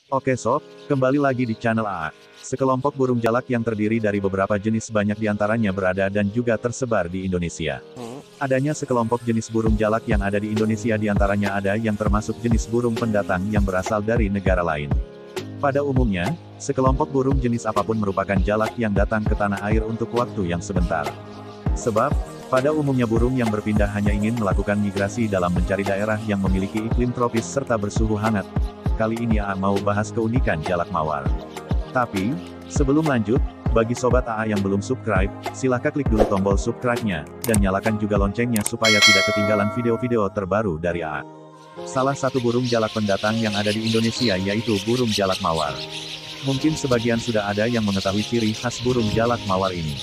Oke sob, kembali lagi di channel AA. Sekelompok burung jalak yang terdiri dari beberapa jenis banyak diantaranya berada dan juga tersebar di Indonesia. Adanya sekelompok jenis burung jalak yang ada di Indonesia diantaranya ada yang termasuk jenis burung pendatang yang berasal dari negara lain. Pada umumnya, sekelompok burung jenis apapun merupakan jalak yang datang ke tanah air untuk waktu yang sebentar. Sebab, pada umumnya burung yang berpindah hanya ingin melakukan migrasi dalam mencari daerah yang memiliki iklim tropis serta bersuhu hangat. Kali ini AA mau bahas keunikan jalak mawar. Tapi, sebelum lanjut, bagi sobat AA yang belum subscribe, silahkan klik dulu tombol subscribe-nya, dan nyalakan juga loncengnya supaya tidak ketinggalan video-video terbaru dari AA. Salah satu burung jalak pendatang yang ada di Indonesia yaitu burung jalak mawar. Mungkin sebagian sudah ada yang mengetahui ciri khas burung jalak mawar ini.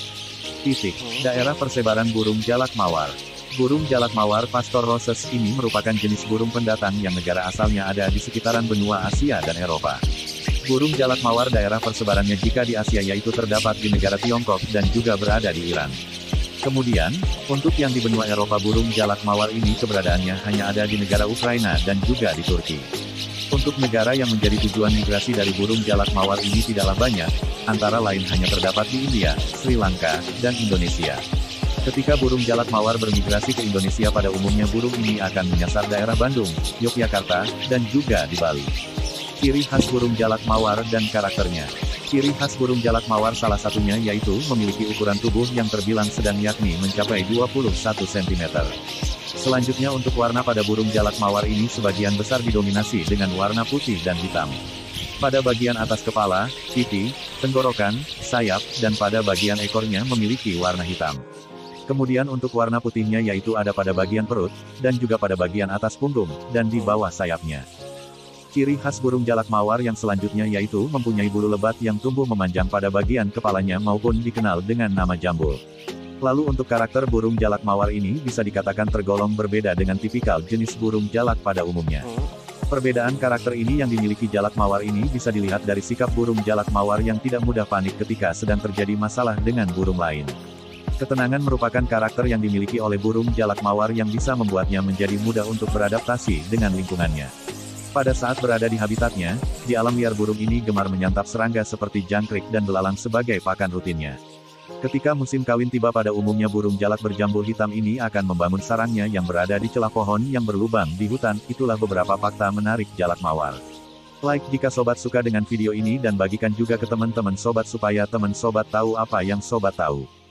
Daerah persebaran burung jalak mawar. Burung jalak mawar Pastor Roses ini merupakan jenis burung pendatang yang negara asalnya ada di sekitaran benua Asia dan Eropa. Burung jalak mawar daerah persebarannya jika di Asia yaitu terdapat di negara Tiongkok dan juga berada di Iran. Kemudian, untuk yang di benua Eropa burung jalak mawar ini keberadaannya hanya ada di negara Ukraina dan juga di Turki. Untuk negara yang menjadi tujuan migrasi dari burung jalak mawar ini tidaklah banyak, antara lain hanya terdapat di India, Sri Lanka, dan Indonesia. Ketika burung jalak mawar bermigrasi ke Indonesia pada umumnya burung ini akan menyasar daerah Bandung, Yogyakarta, dan juga di Bali. Ciri khas burung jalak mawar dan karakternya. Ciri khas burung jalak mawar salah satunya yaitu memiliki ukuran tubuh yang terbilang sedang yakni mencapai 21 cm. Selanjutnya untuk warna pada burung jalak mawar ini sebagian besar didominasi dengan warna putih dan hitam. Pada bagian atas kepala, pipi, tenggorokan, sayap, dan pada bagian ekornya memiliki warna hitam. Kemudian untuk warna putihnya yaitu ada pada bagian perut, dan juga pada bagian atas punggung, dan di bawah sayapnya. Ciri khas burung jalak mawar yang selanjutnya yaitu mempunyai bulu lebat yang tumbuh memanjang pada bagian kepalanya maupun dikenal dengan nama jambul. Lalu untuk karakter burung jalak mawar ini bisa dikatakan tergolong berbeda dengan tipikal jenis burung jalak pada umumnya. Perbedaan karakter ini yang dimiliki jalak mawar ini bisa dilihat dari sikap burung jalak mawar yang tidak mudah panik ketika sedang terjadi masalah dengan burung lain. Ketenangan merupakan karakter yang dimiliki oleh burung jalak mawar yang bisa membuatnya menjadi mudah untuk beradaptasi dengan lingkungannya. Pada saat berada di habitatnya, di alam liar burung ini gemar menyantap serangga seperti jangkrik dan belalang sebagai pakan rutinnya. Ketika musim kawin tiba pada umumnya burung jalak berjambul hitam ini akan membangun sarangnya yang berada di celah pohon yang berlubang di hutan. Itulah beberapa fakta menarik jalak mawar. Like jika sobat suka dengan video ini dan bagikan juga ke teman-teman sobat supaya teman sobat tahu apa yang sobat tahu.